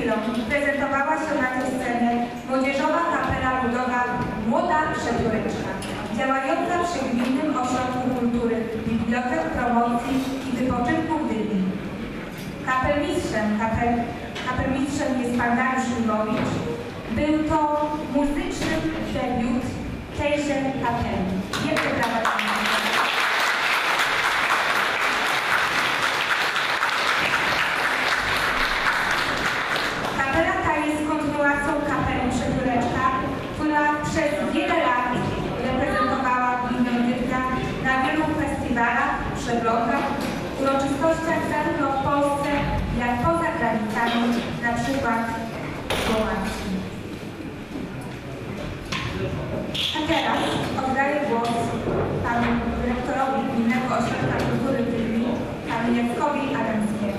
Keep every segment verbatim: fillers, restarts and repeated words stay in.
chwilą prezentowała się na tej scenie młodzieżowa kapela ludowa Młoda Przepióreczka, działająca przy Gminnym Ośrodku Kultury, Bibliotek, Promocji i Wypoczynku w Gdyni. Kapelmistrzem, kapel, kapelmistrzem jest pan Dariusz Lwowicz. Był to muzyczny debiut tejże kapeli. Wielkie brawa. Kapela ta jest kontynuacją kapeli Przepióreczka, która przez wiele lat reprezentowała gminę Gdynia na wielu festiwalach, przeglądach, uroczystościach zarówno w Polsce, jak poza granicami, na przykład Słowacji. A teraz oddaję głos panu dyrektorowi Gminnego Ośrodka Kultury w Gdyni, panu Jackowi Adamskiemu.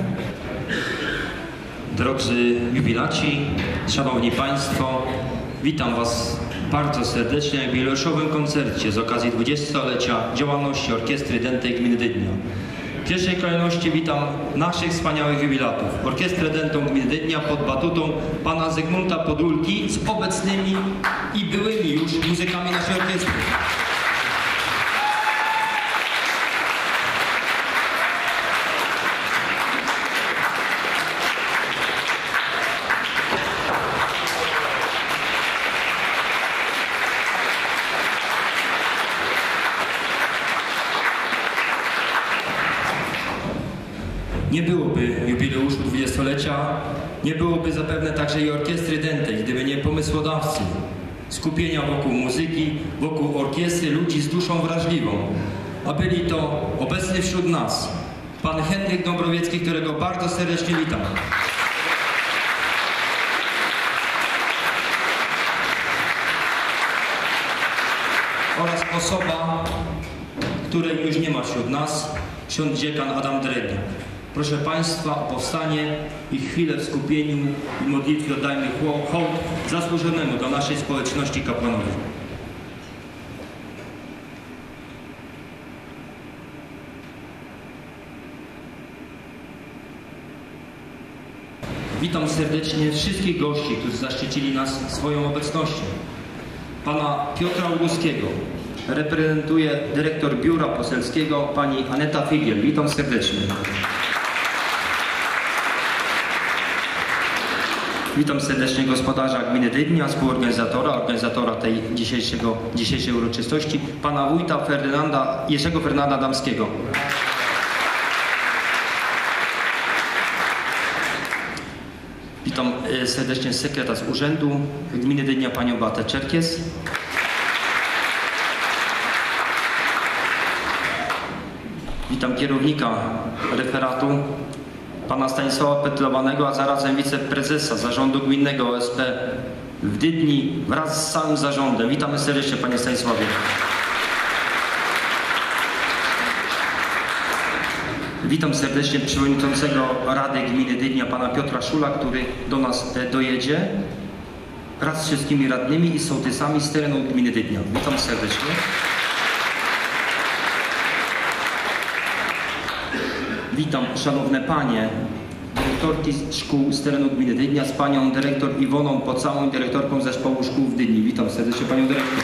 Drodzy jubilaci, szanowni państwo, witam was bardzo serdecznie na jubileuszowym koncercie z okazji dwudziestolecia działalności Orkiestry Dętej Gminy Dydnia. W pierwszej kolejności witam naszych wspaniałych jubilatów. Orkiestrę Dętą Gminy Dydnia pod batutą pana Zygmunta Podulki z obecnymi i byłymi już muzykami naszej orkiestry. Nie byłoby jubileuszu dwudziestolecia, nie byłoby zapewne także i Orkiestry Dętej, gdyby nie pomysłodawcy skupienia wokół muzyki, wokół orkiestry ludzi z duszą wrażliwą. A byli to obecny wśród nas pan Henryk Dąbrowiecki, którego bardzo serdecznie witam. Oraz osoba, której już nie ma wśród nas, ksiądz dziekan Adam Drewniak. Proszę państwa o powstanie i chwilę w skupieniu i modlitwie oddajmy hołd zasłużonemu do naszej społeczności kapłanowej. Witam serdecznie wszystkich gości, którzy zaszczycili nas swoją obecnością. Pana Piotra Łuskiego reprezentuje dyrektor Biura Poselskiego, pani Aneta Figiel. Witam serdecznie. Witam serdecznie gospodarza Gminy Dydnia, współorganizatora, organizatora tej dzisiejszego, dzisiejszej uroczystości, pana wójta Ferdynanda, Jerzego Fernanda Adamskiego. Witam serdecznie sekretarz Urzędu Gminy Dydnia, panią Beatę Czerkies. Witam kierownika referatu, pana Stanisława Petlowanego, a zarazem wiceprezesa Zarządu Gminnego O S P w Dydni wraz z całym zarządem. Witamy serdecznie, panie Stanisławie. Witam serdecznie przewodniczącego Rady Gminy Dydnia, pana Piotra Szula, który do nas dojedzie wraz z wszystkimi radnymi i sołtysami z terenu Gminy Dydnia. Witam serdecznie. Witam szanowne panie, dyrektorki szkół z terenu Gminy Dydnia z panią dyrektor Iwoną Pocałą, dyrektorką zespołu szkół w Dydni. Witam serdecznie panią dyrektor.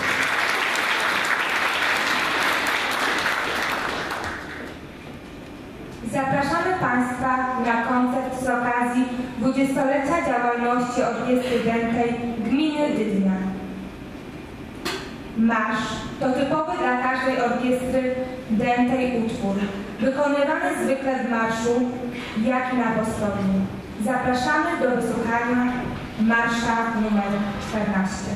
Zapraszamy państwa na koncert z okazji dwudziestolecia działalności Orkiestry Dętej Gminy Dydnia. Marsz to typowy dla każdej orkiestry dętej utwór, wykonywany zwykle w marszu, jak i na postowni. Zapraszamy do wysłuchania marsza numer czternaście.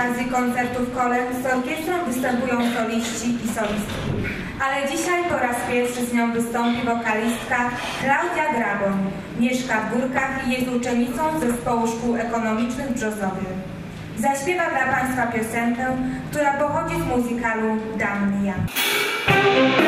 okazji koncertu w kole z orkiestrą występują soliści i solistki. Ale dzisiaj po raz pierwszy z nią wystąpi wokalistka Klaudia Graboń. Mieszka w Górkach i jest uczennicą Zespołu Szkół Ekonomicznych w Brzozowie. Zaśpiewa dla Państwa piosenkę, która pochodzi z muzykalu Damnia.